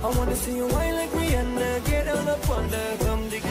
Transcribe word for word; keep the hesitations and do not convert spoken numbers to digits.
I wanna see you wine like Rihanna, get on up on the come diggy.